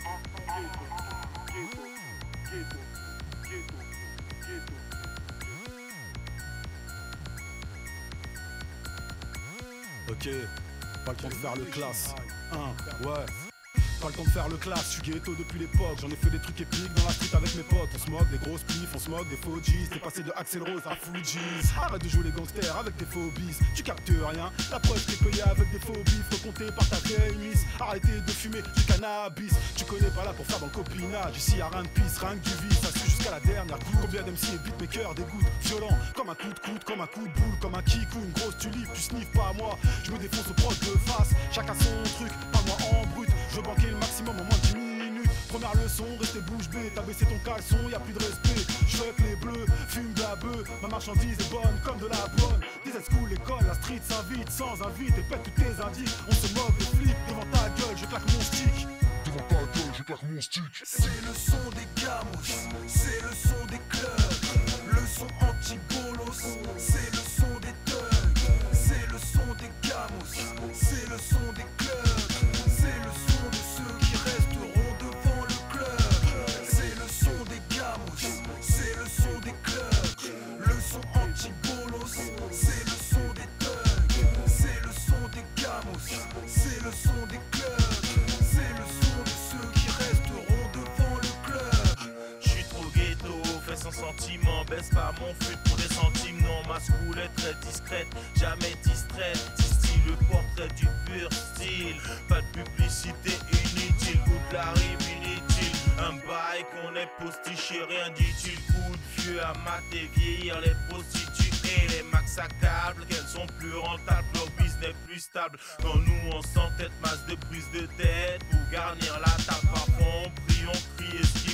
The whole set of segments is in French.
Ok, pas le temps de faire le classe. Ouais. Pas le temps de faire le classe, je suis ghetto depuis l'époque. J'en ai fait des trucs épiques dans la street avec mes potes. On se moque des grosses pifs, on se moque des faux G's. T'es passé de Axel Rose à Fujis. Arrête de jouer les gangsters avec tes phobies. Tu captes rien, la preuve t'es payé avec des faux bifs recomptés par ta vieille miss. Arrêtez de fumer du cannabis. Tu connais pas là pour faire dans le copinage. Ici y'a rien de pisse, rien que du vice. Ça suit jusqu'à la dernière goutte. Combien d'MC et beatmakers dégoûtent. Violent comme un coup de coude, comme un coup de boule, comme un kick ou une grosse tulipe. Tu sniffes pas à moi, je me défonce au proche de face. Chacun son truc, pas moi en brut. Je banquais le maximum en moins de 10 minutes. Première leçon, restez bouche bée. T'as baissé ton caleçon, y'a plus de respect. Je fuck les bleus, fume de la bœuf. Ma marchandise est bonne comme de la bonne. Des school, l'école, la street s'invite sans invite. Et pète tous tes indices. On se moque des flics devant ta gueule, je claque mon stick. Devant ta gueule, je claque mon stick. C'est le son des gamos, c'est le son des clubs. Le son anti-bolos, c'est le son des thugs. C'est le son des gamos, c'est le son des clubs. C'est le son de ceux qui resteront devant le club. C'est le son des gamos, c'est le son des clubs. Le son anti-bolos, c'est le son des thugs. C'est le son des gamos, c'est le son des clubs. C'est le son de ceux qui resteront devant le club. J'suis trop ghetto, fais sans sentiment. Baisse pas mon flûte pour des centimes. Non, ma school est très discrète, jamais distraite. Style le portrait du pur style. Pas de publicité inutile ou de la rime inutile. Un bail qu'on est postiché, rien d'utile. Coup de vieux à mater, vieillir les prostituées et les max à câble. Qu'elles sont plus rentables, leur business plus stable. Quand nous on s'entête, masse de prise de tête. Pour garnir la table, parfois on crie, esquive.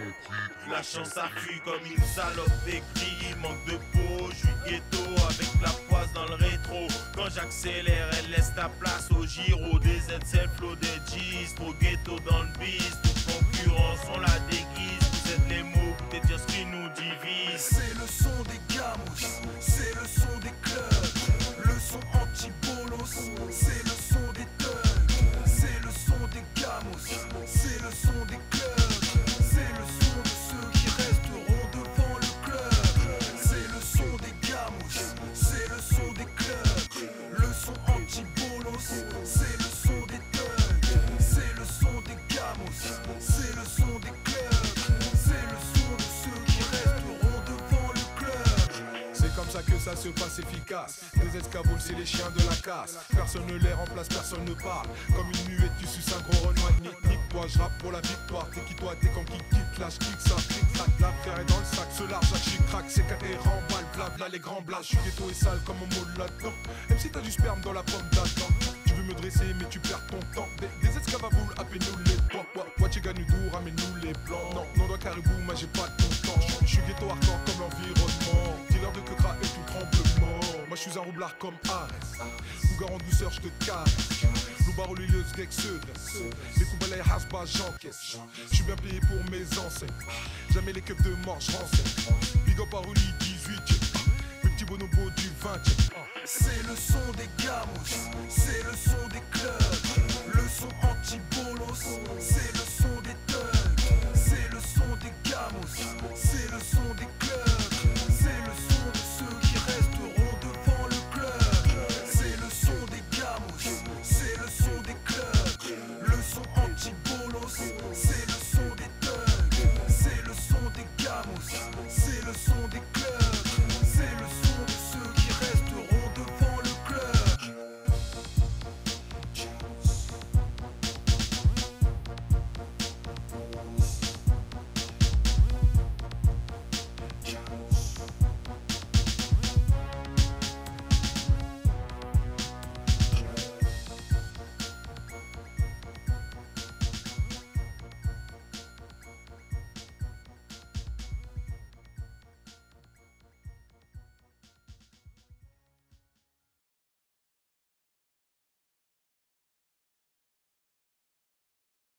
La chance afflue comme une salope d'écrit. Manque de peau, je suis ghetto avec la poisse dans le rétro. Quand j'accélère, elle laisse ta place au gyro. Des ZL, flow des G's. Trop ghetto dans le bis. Toute concurrence, on la déguise. Vous êtes les mots, pour te dire ce qui nous divise. C'est le son des gamos, c'est le son des clubs. Le son anti-bolos, c'est le son des thugs. C'est le son des gamos, c'est le son des clubs. C'est le son de ceux qui resteront devant le club. C'est le son des gamos, c'est le son des clubs. Le son anti-bolos, c'est le son des thugs. C'est le son des gamos, c'est le son des clubs. C'est le son de ceux qui resteront devant le club. C'est comme ça que ça se passe efficace. Les escavoles, c'est les chiens de la casse. Personne ne les remplace, personne ne parle. Comme une nuée, tu suces un gros renoir. Nique-toi, je rappe pour la victoire. T'es qui toi, t'es comme qui quitte, lâche, kick, ça, clic-clac. L'affaire est dans le sac, ce large, chic-crac. C'est qu'à et remballe, blabla, les grands blagues. Je suis ghetto et sale comme un mot là-dedans. Même si t'as du sperme dans la pomme d'Adam. Tu veux me dresser, mais tu perds ton temps. Des escavaboules, appelle-nous les blancs. Ouachiganoudour, ramène-nous les blancs. Non, dans Caribou, moi j'ai pas ton temps. Je suis ghetto hardcore comme l'environnement. Dealer de quecra et tout tremblement. Moi je suis un roublard comme Ares. Cougar en douceur, je te caresse. Loubar l'huileuse, Gexeux. Les coups balais, hasba, j'encaisse. Je suis bien payé pour mes enseignes. Jamais les keufs de mort, je renseigne. Big up à Ruli 18. Mes petits bonobos du 20. C'est le son des gamos, c'est